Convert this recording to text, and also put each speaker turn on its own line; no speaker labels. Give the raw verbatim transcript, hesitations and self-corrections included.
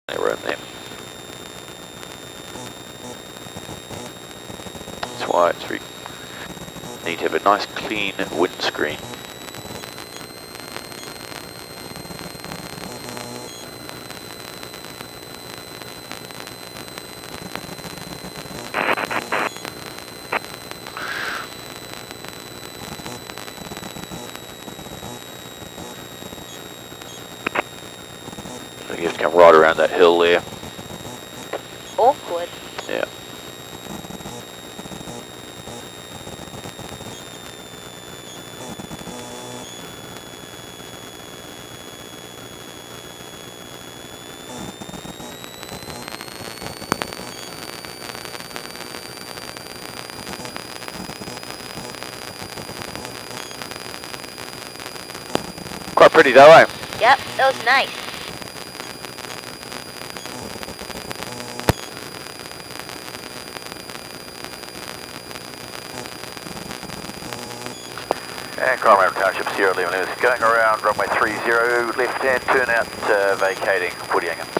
Plenty of room there. That's why it's really need to have a nice clean windscreen. You have to come right around that hill there.
Awkward.
Yeah. Quite pretty though, eh?
Yep, that was nice.
And Coromandel Township, Sierra Lima, going around runway three zero, left hand turn out, uh, vacating, Woody Angham.